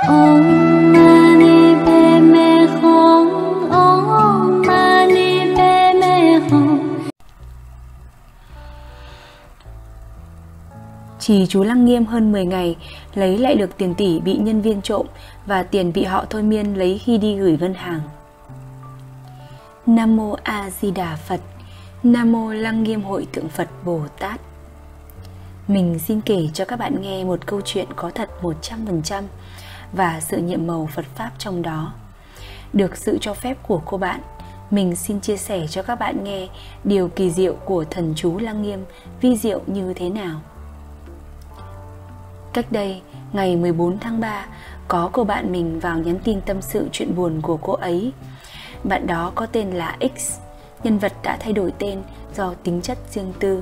Om Mani Padme Hum. Om Mani Padme Hum. Trì chú Lăng Nghiêm hơn 10 ngày lấy lại được tiền tỷ bị nhân viên trộm và tiền bị họ thôi miên lấy khi đi gửi ngân hàng. Nam Mô A Di Đà Phật. Nam Mô Lăng Nghiêm Hội Tượng Phật Bồ Tát. Mình xin kể cho các bạn nghe một câu chuyện có thật 100% và sự nhiệm màu Phật Pháp trong đó. Được sự cho phép của cô bạn, mình xin chia sẻ cho các bạn nghe điều kỳ diệu của thần chú Lăng Nghiêm vi diệu như thế nào. Cách đây, ngày 14 tháng 3, có cô bạn mình vào nhắn tin tâm sự chuyện buồn của cô ấy. Bạn đó có tên là X, nhân vật đã thay đổi tên do tính chất riêng tư.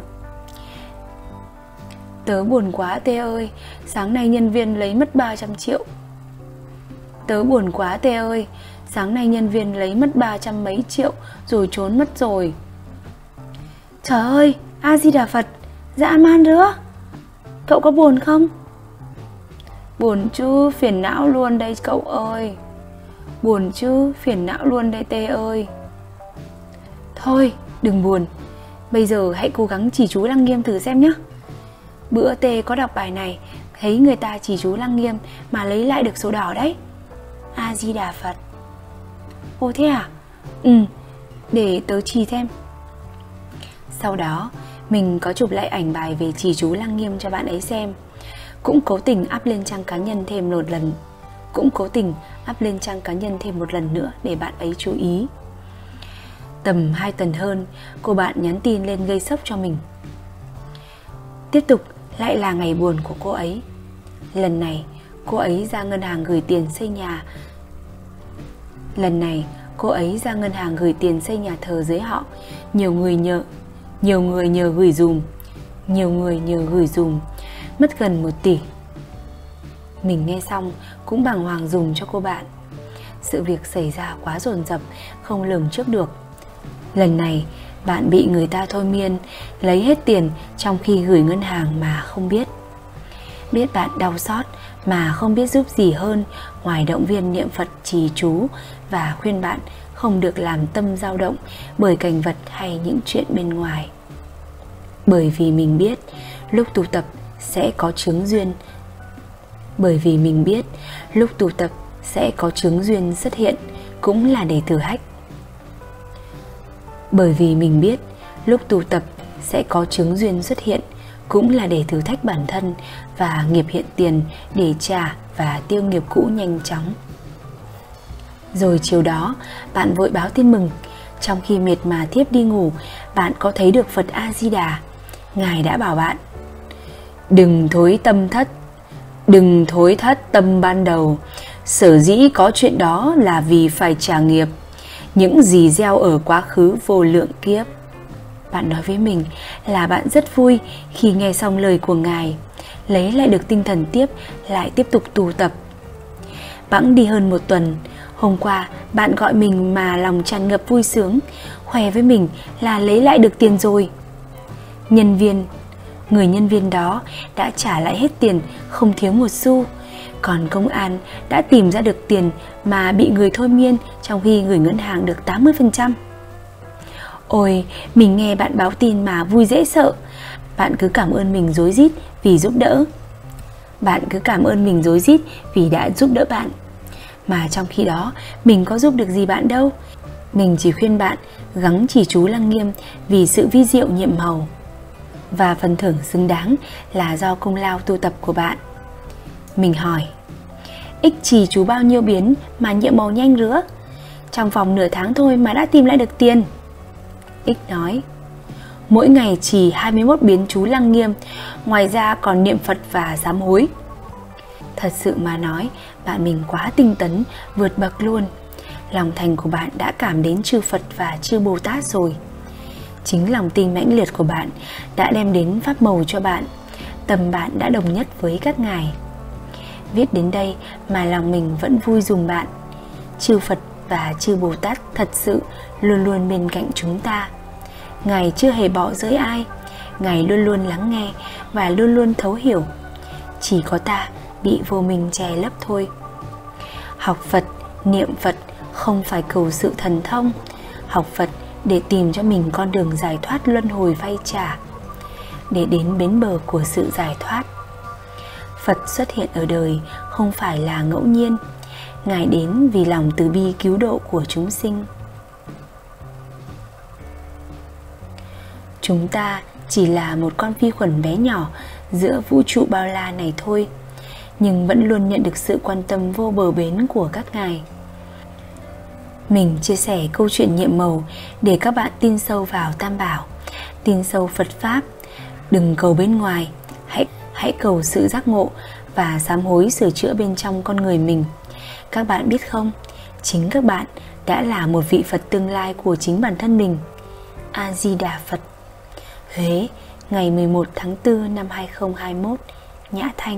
Tớ buồn quá Tê ơi, sáng nay nhân viên lấy mất 300 triệu. Tớ buồn quá Tê ơi, sáng nay nhân viên lấy mất 300 mấy triệu rồi trốn mất rồi. Trời ơi, A Di Đà Phật, dã man rứa. Cậu có buồn không? Buồn chứ, phiền não luôn đây cậu ơi. Buồn chứ, phiền não luôn đây Tê ơi. Thôi, đừng buồn. Bây giờ hãy cố gắng trì chú Lăng Nghiêm thử xem nhé. Bữa Tê có đọc bài này, thấy người ta trì chú Lăng Nghiêm mà lấy lại được số đỏ đấy. A Di Đà Phật. Ồ thế à? Để tớ trì xem. Sau đó, mình có chụp lại ảnh bài về trì chú Lăng Nghiêm cho bạn ấy xem. Cũng cố tình up lên trang cá nhân thêm một lần nữa để bạn ấy chú ý. Tầm 2 tuần hơn, cô bạn nhắn tin lên gây sốc cho mình. Tiếp tục lại là ngày buồn của cô ấy. Lần này cô ấy ra ngân hàng gửi tiền xây nhà thờ dưới họ. Nhiều người nhờ gửi dùm, mất gần 1 tỷ. Mình nghe xong cũng bàng hoàng dùm cho cô bạn. Sự việc xảy ra quá dồn dập, không lường trước được. Lần này bạn bị người ta thôi miên, lấy hết tiền trong khi gửi ngân hàng mà không biết. Biết bạn đau xót mà không biết giúp gì hơn ngoài động viên niệm Phật trì chú và khuyên bạn không được làm tâm dao động bởi cảnh vật hay những chuyện bên ngoài. Bởi vì mình biết lúc tu tập sẽ có chướng duyên xuất hiện, cũng là để thử thách. Bởi vì mình biết lúc tu tập sẽ có chướng duyên xuất hiện, cũng là để thử thách bản thân và nghiệp hiện tiền để trả và tiêu nghiệp cũ nhanh chóng. Rồi chiều đó, bạn vội báo tin mừng. Trong khi mệt mà thiếp đi ngủ, bạn có thấy được Phật A Di Đà. Ngài đã bảo bạn: đừng thối thất tâm ban đầu. Sở dĩ có chuyện đó là vì phải trả nghiệp những gì gieo ở quá khứ vô lượng kiếp. Bạn nói với mình là bạn rất vui khi nghe xong lời của Ngài, lấy lại được tinh thần lại tiếp tục tu tập. Bẵng đi hơn 1 tuần, hôm qua bạn gọi mình mà lòng tràn ngập vui sướng, khoe với mình là lấy lại được tiền rồi. Người nhân viên đó đã trả lại hết tiền, không thiếu một xu. Còn công an đã tìm ra được tiền mà bị người thôi miên trong khi gửi ngân hàng được 80%. Ôi, mình nghe bạn báo tin mà vui dễ sợ. Bạn cứ cảm ơn mình rối rít vì đã giúp đỡ bạn. Mà trong khi đó, mình có giúp được gì bạn đâu. Mình chỉ khuyên bạn gắng trì chú Lăng Nghiêm vì sự vi diệu nhiệm màu. Và phần thưởng xứng đáng là do công lao tu tập của bạn. Mình hỏi: X trì chú bao nhiêu biến mà nhiệm màu nhanh rứa? Trong vòng nửa tháng thôi mà đã tìm lại được tiền. X nói: mỗi ngày trì 21 biến chú Lăng Nghiêm, ngoài ra còn niệm Phật và sám hối. Thật sự mà nói, bạn mình quá tinh tấn, vượt bậc luôn. Lòng thành của bạn đã cảm đến chư Phật và chư Bồ Tát rồi. Chính lòng tin mãnh liệt của bạn đã đem đến pháp màu cho bạn. Tâm bạn đã đồng nhất với các ngài. Viết đến đây mà lòng mình vẫn vui dùm bạn. Chư Phật và chư Bồ Tát thật sự luôn luôn bên cạnh chúng ta. Ngài chưa hề bỏ rơi ai. Ngài luôn luôn lắng nghe và luôn luôn thấu hiểu. Chỉ có ta bị vô minh che lấp thôi. Học Phật, niệm Phật không phải cầu sự thần thông. Học Phật để tìm cho mình con đường giải thoát luân hồi vay trả, để đến bến bờ của sự giải thoát. Phật xuất hiện ở đời không phải là ngẫu nhiên. Ngài đến vì lòng từ bi cứu độ của chúng sinh. Chúng ta chỉ là một con vi khuẩn bé nhỏ giữa vũ trụ bao la này thôi, nhưng vẫn luôn nhận được sự quan tâm vô bờ bến của các ngài. Mình chia sẻ câu chuyện nhiệm màu để các bạn tin sâu vào Tam Bảo, tin sâu Phật Pháp. Đừng cầu bên ngoài, hãy cầu sự giác ngộ và sám hối sửa chữa bên trong con người mình. Các bạn biết không, chính các bạn đã là một vị Phật tương lai của chính bản thân mình. A Di Đà Phật. Huế, ngày 11 tháng 4 năm 2021, Nhã Thanh.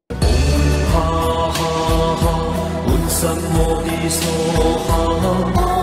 Sam Mô Ni So Ha